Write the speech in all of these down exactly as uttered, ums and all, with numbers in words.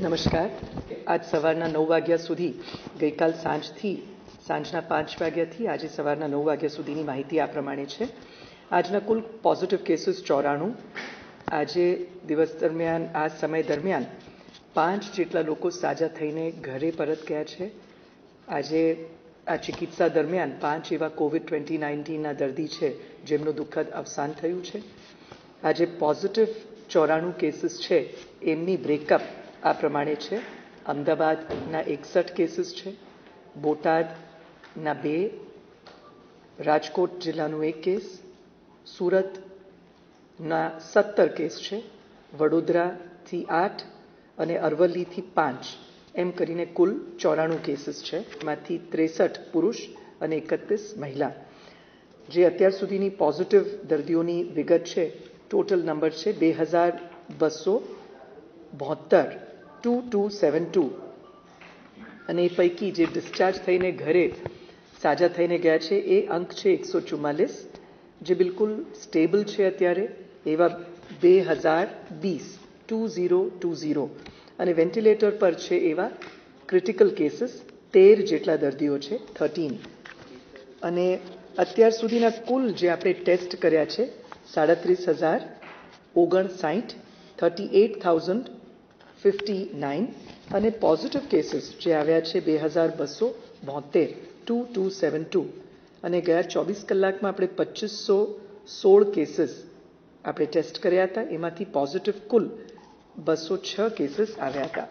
નમસ્કાર. આજ સવારના નવ વાગ્યા સુધી ગઈકાલ સાંજથી સાંજના પાંચ વાગ્યાથી આજે સવારના નવ વાગ્યા સુધીની માહિતી આ પ્રમાણે છે. આજના કુલ પોઝિટિવ કેસીસ ચોરાણું. આજે દિવસ દરમિયાન આ સમય દરમિયાન પાંચ જેટલા લોકો સાજા થઈને ઘરે પરત ગયા છે. આજે આ ચિકિત્સા દરમિયાન પાંચ એવા કોવિડ ટ્વેન્ટી નાઇન્ટીનના દર્દી છે જેમનું દુઃખદ અવસાન થયું છે. આજે પોઝિટિવ ચોરાણું કેસીસ છે એમની બ્રેકઅપ આ પ્રમાણે છે. અમદાવાદના એકસઠ કેસીસ છે, બોટાદના બે, રાજકોટ જિલ્લાનું એક કેસ, સુરતના સત્તર કેસ છે, વડોદરાથી આઠ અને અરવલ્લીથી પાંચ, એમ કરીને કુલ ચોરાણું કેસીસ છે. એમાંથી ત્રેસઠ પુરુષ અને એકત્રીસ મહિલા. જે અત્યાર સુધીની પોઝિટિવ દર્દીઓની વિગત છે, ટોટલ નંબર છે બે હજાર બસો બોતેર ટુ ટુ સેવન ટુ અને એ પૈકી જે ડિસ્ચાર્જ થઈને ઘરે સાજા થઈને ગયા છે એ અંક છે એકસો ચુમ્માલીસ, જે બિલકુલ સ્ટેબલ છે અત્યારે એવા બે હજાર વીસ ટુ ઝીરો ટુ ઝીરો અને વેન્ટિલેટર પર છે એવા ક્રિટિકલ કેસીસ તેર જેટલા દર્દીઓ છે, થર્ટીન. અને અત્યાર સુધીના કુલ જે આપણે ટેસ્ટ કર્યા છે સાડત્રીસ હજાર ઓગણસાઠ thirty eight thousand fifty nine અને પોઝિટિવ કેસીસ જે આવ્યા છે બે હજાર બસો બોતેર ટુ ટુ સેવન ટુ અને ગયા ચોવીસ કલાકમાં આપણે પચીસો સોળ કેસીસ આપણે ટેસ્ટ કર્યા હતા. એમાંથી પોઝિટિવ કુલ બસો છ કેસીસ આવ્યા હતા.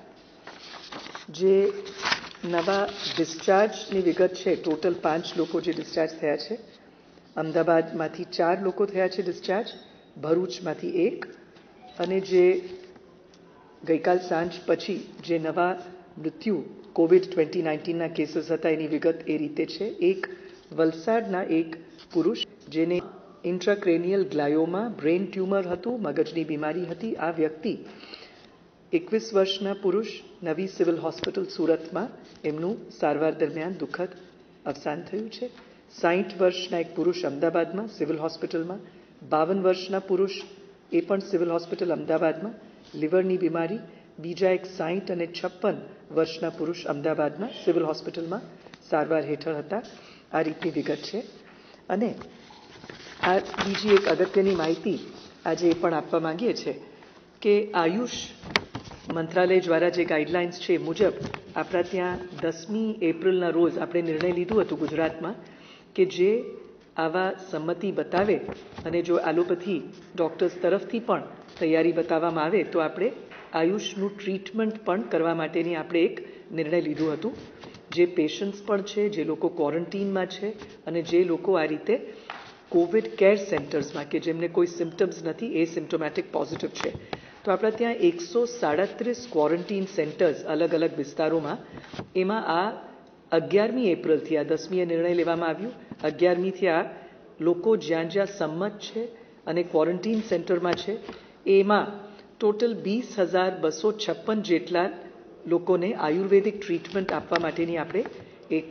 જે નવા ડિસ્ચાર્જની વિગત છે, ટોટલ પાંચ લોકો જે ડિસ્ચાર્જ થયા છે. અમદાવાદમાંથી ચાર લોકો થયા છે ડિસ્ચાર્જ, ભરૂચમાંથી એક, અને જે ગઈકાલ સાંજ પછી જે નવા મૃત્યુ કોવિડ ટ્વેન્ટી નાઇન્ટીનના કેસીસ હતા એની વિગત એ રીતે છે. એક વલસાડના એક પુરુષ જેને ઇન્ટ્રાક્રેનિયલ ગ્લાયોમા બ્રેઇન ટ્યુમર હતું, મગજની બીમારી હતી. આ વ્યક્તિ એકવીસ વર્ષના પુરુષ, નવી સિવિલ હોસ્પિટલ સુરતમાં એમનું સારવાર દરમિયાન દુઃખદ અવસાન થયું છે. સાઠ વર્ષના એક પુરુષ અમદાવાદમાં સિવિલ હોસ્પિટલમાં, બાવન વર્ષના પુરુષ એ પણ સિવિલ હોસ્પિટલ અમદાવાદમાં લીવરની બીમારી, બીજા એક સાઠ અને છપ્પન વર્ષના પુરુષ અમદાવાદમાં સિવિલ હોસ્પિટલમાં સારવાર હેઠળ હતા. આ રીતની વિગત છે. અને આ બીજી એક અગત્યની માહિતી આજે એ પણ આપવા માંગીએ છીએ કે આયુષ મંત્રાલય દ્વારા જે ગાઈડલાઇન્સ છે એ મુજબ આપણા ત્યાં દસમી એપ્રિલના રોજ આપણે નિર્ણય લીધું હતું ગુજરાતમાં કે જે આવા સંમતિ બતાવે અને જો એલોપેથી ડૉક્ટર્સ તરફથી પણ તૈયારી બતાવવામાં આવે તો આપણે આયુષનું ટ્રીટમેન્ટ પણ કરવા માટેની આપણે એક નિર્ણય લીધું હતું. જે પેશન્ટ્સ પણ છે, જે લોકો ક્વોરન્ટીનમાં છે અને જે લોકો આ રીતે કોવિડ કેર સેન્ટર્સમાં કે જેમને કોઈ સિમ્ટમ્સ નથી, એ સિમ્ટોમેટિક પોઝિટિવ છે, તો આપણા ત્યાં એકસો સાડત્રીસ ક્વોરન્ટીન સેન્ટર્સ અલગ અલગ વિસ્તારોમાં, એમાં આ અગિયારમી એપ્રિલથી આ દસમીએ નિર્ણય લેવામાં આવ્યું. અગિયારમીથી આ લોકો જ્યાં જ્યાં સંમત છે અને ક્વોરન્ટીન સેન્ટરમાં છે એમાં ટોટલ વીસ હજાર બસો છપ્પન જેટલા લોકોને આયુર્વેદિક ટ્રીટમેન્ટ આપવા માટેની આપણે એક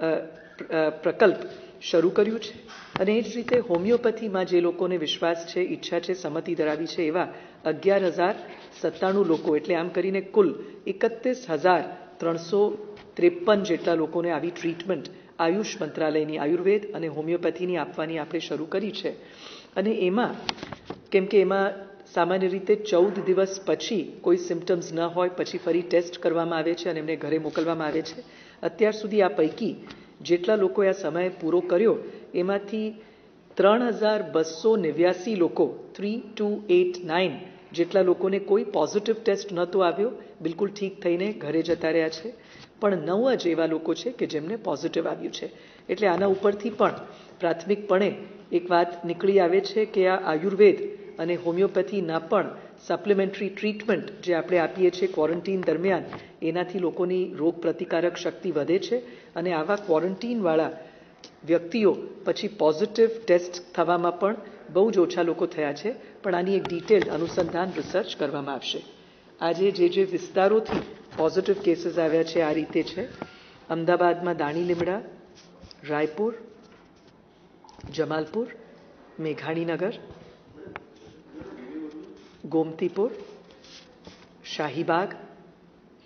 પ્રકલ્પ શરૂ કર્યું છે. અને એ જ રીતે હોમિયોપેથીમાં જે લોકોને વિશ્વાસ છે, ઈચ્છા છે, સંમતિ ધરાવી છે એવા અગિયાર હજાર સત્તાણું લોકો, એટલે આમ કરીને કુલ એકત્રીસ હજાર ત્રણસો ત્રેપન જેટલા લોકોને આવી ટ્રીટમેન્ટ આયુષ મંત્રાલયની આયુર્વેદ અને હોમિયોપેથીની આપવાની આપણે શરૂ કરી છે. અને એમાં કેમ કે એમાં સામાન્ય રીતે ચૌદ દિવસ પછી કોઈ સિમ્ટમ્સ ન હોય પછી ફરી ટેસ્ટ કરવામાં આવે છે અને એમને ઘરે મોકલવામાં આવે છે. અત્યાર સુધી આ પૈકી જેટલા લોકોએ આ સમય પૂરો કર્યો એમાંથી ત્રણ હજાર બસો નેવ્યાસી લોકો, થ્રી ટુ એટ નાઇન જેટલા લોકોને કોઈ પોઝિટિવ ટેસ્ટ નહોતો આવ્યો, બિલકુલ ઠીક થઈને ઘરે જતા રહ્યા છે. પણ નવ જ એવા લોકો છે કે જેમને પોઝિટિવ આવ્યું છે. એટલે આના ઉપરથી પણ પ્રાથમિકપણે એક વાત નીકળી આવે છે કે આ આયુર્વેદ અને હોમિયોપેથીના પણ સપ્લિમેન્ટરી ટ્રીટમેન્ટ જે આપણે આપીએ છીએ ક્વોરન્ટીન દરમિયાન, એનાથી લોકોની રોગ પ્રતિકારક શક્તિ વધે છે અને આવા ક્વોરન્ટીનવાળા વ્યક્તિઓ પછી પોઝિટિવ ટેસ્ટ થવામાં પણ બહુ જ ઓછા લોકો થયા છે. પણ આની એક ડિટેલ્ડ અનુસંધાન રિસર્ચ કરવામાં આવશે. આજે જે જે વિસ્તારોથી પોઝિટિવ કેસીસ આવ્યા છે આ રીતે છે. અમદાવાદમાં દાણીલીમડા, રાયપુર, જમાલપુર, મેઘાણીનગર, गोमतीपुर, शाहीबाग,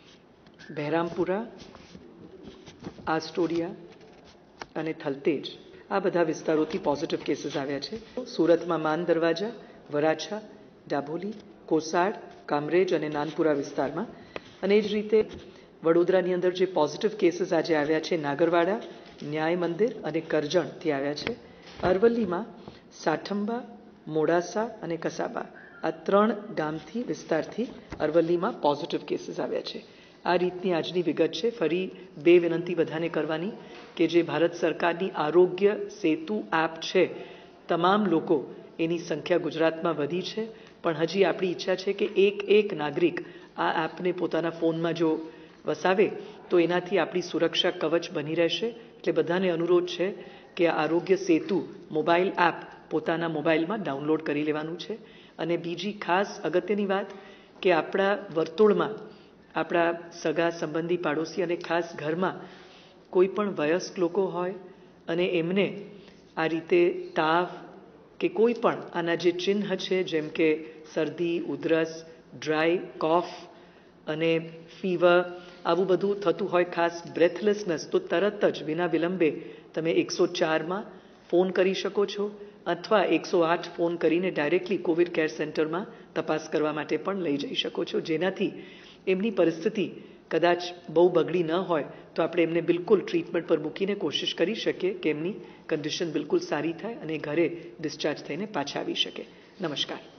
બહેરામપુરા, આસ્ટોડિયા અને થલતેજ આ બધા વિસ્તારોથી પોઝિટિવ કેસીસ આવ્યા છે. સુરતમાં માન દરવાજા, વરાછા, ડાભોલી, કોસાડ, કામરેજ અને નાનપુરા વિસ્તારમાં. અને એ જ રીતે વડોદરાની અંદર જે પોઝિટિવ કેસીસ આજે આવ્યા છે નાગરવાડા, ન્યાય મંદિર અને કરજણથી આવ્યા છે. અરવલ્લીમાં સાઠંબા, મોડાસા અને કસાબા આ ત્રણ ગામથી વિસ્તારથી અરવલ્લીમાં પોઝિટિવ કેસીસ આવ્યા છે. આ રીતની આજની વિગત છે. ફરી બે વિનંતી બધાને કરવાની કે જે ભારત સરકારની આરોગ્ય સેતુ એપ છે, તમામ લોકો એની સંખ્યા ગુજરાતમાં વધી છે, પણ હજી આપણી ઈચ્છા છે કે એક એક નાગરિક આ એપને પોતાના ફોનમાં જો વસાવે તો એનાથી આપણી સુરક્ષા કવચ બની રહેશે. એટલે બધાને અનુરોધ છે કે આ આરોગ્ય સેતુ મોબાઈલ એપ પોતાના મોબાઈલમાં ડાઉનલોડ કરી લેવાનું છે. અને બીજી ખાસ અગત્યની વાત કે આપણા વર્તુળમાં, આપણા સગા સંબંધી પાડોશી અને ખાસ ઘરમાં કોઈ પણ વયસ્ક લોકો હોય અને એમને આ રીતે તાવ કે કોઈ પણ આના જે ચિહ્ન છે જેમ કે શરદી, ઉધરસ, ડ્રાય કોફ અને ફીવર આવું બધું થતું હોય, ખાસ બ્રેથલેસનેસ, તો તરત જ વિના વિલંબે તમે એકસો ચારમાં ફોન કરી શકો છો અથવા એકસો આઠ ફોન કરીને ડાયરેક્ટલી કોવિડ કેર સેન્ટરમાં તપાસ કરવા માટે પણ લઈ જઈ શકો છો, જેનાથી એમની પરિસ્થિતિ કદાચ બહુ બગડી ન હોય તો આપણે એમને બિલકુલ ટ્રીટમેન્ટ પર મૂકીને કોશિશ કરી શકીએ કે એમની કન્ડિશન બિલકુલ સારી થાય અને ઘરે ડિસ્ચાર્જ થઈને પાછા આવી શકે. નમસ્કાર.